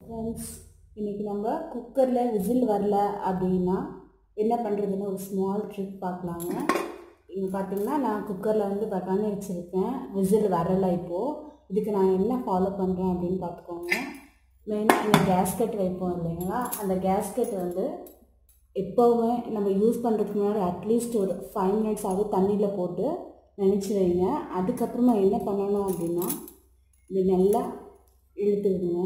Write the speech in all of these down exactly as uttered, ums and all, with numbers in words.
Friends, இன்றைக்கி நம்ம குக்கரில் விசில் வரல அப்படின்னா என்ன பண்ணுறதுன்னு ஒரு ஸ்மால் ட்ரிக் பார்க்கலாங்க. இங்கே பார்த்திங்கன்னா நான் குக்கரில் வந்து பட்டாணி வச்சுருக்கேன், விசில் வரலை. இப்போது இதுக்கு நான் என்ன ஃபாலோ பண்ணுறேன் அப்படின்னு பார்த்துக்கோங்க. மெயினாக இந்த கேஸ்கெட் வைப்போம் இல்லைங்களா, அந்த கேஸ்கெட் வந்து எப்போவுமே நம்ம யூஸ் பண்ணுறதுக்கு முன்னாடி அட்லீஸ்ட் ஒரு ஃபைவ் மினிட்ஸ் ஆகுது தண்ணியில் போட்டு நினச்சி வைங்க. அதுக்கப்புறமா என்ன பண்ணணும் அப்படின்னா இது நல்லா இழுத்து விடுங்க.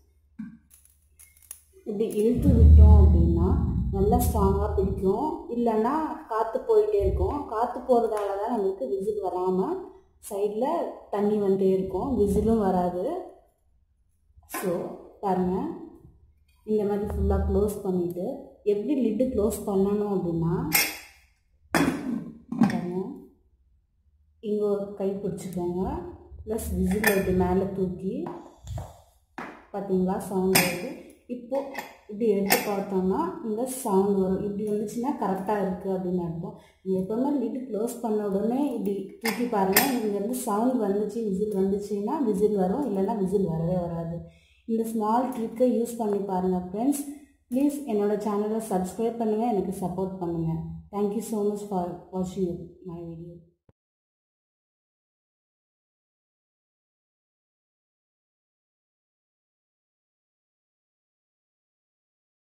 இப்படி இழுத்து விட்டோம் அப்படின்னா நல்லா ஸ்ட்ராங்காக பிடிக்கும், இல்லைன்னா காற்று போயிட்டே இருக்கும். காற்று போகிறதால தான் நம்மளுக்கு விசில் வராமல் சைடில் தண்ணி வந்துட்டே இருக்கும், விசிலும் வராது. ஸோ பாருங்கள், இந்த மாதிரி ஃபுல்லாக க்ளோஸ் பண்ணிவிட்டு எப்படி லிட்டு க்ளோஸ் பண்ணணும் அப்படின்னா பாருங்கள், இங்கே ஒரு கை பிடிச்சிக்கோங்க, ப்ளஸ் விசில் இப்படி மேலே தூக்கி பார்த்தீங்களா சவுண்ட் வருது. இப்போது இப்படி எடுத்து பார்த்தோம்னா இங்கே சவுண்ட் வரும். இப்படி வந்துச்சுன்னா கரெக்டாக இருக்குது அப்படின்னு அர்த்தம். நீங்கள் எப்போவுமே லிட்டு க்ளோஸ் பண்ண உடனே இப்படி தூக்கி பாருங்கள், இங்கேருந்து சவுண்ட் வந்துச்சு விசில் வந்துச்சுன்னா விசில் வரும், இல்லைன்னா விசில் வரவே வராது. இந்த ஸ்மால் ட்ரிக்கை யூஸ் பண்ணி பாருங்கள் ஃப்ரெண்ட்ஸ். ப்ளீஸ் என்னோடய சேனலை சப்ஸ்கிரைப் பண்ணுங்கள், எனக்கு சப்போர்ட் பண்ணுங்கள். தேங்க்யூ ஸோ மச் ஃபார் வாட்சிங் மை வீடியோ.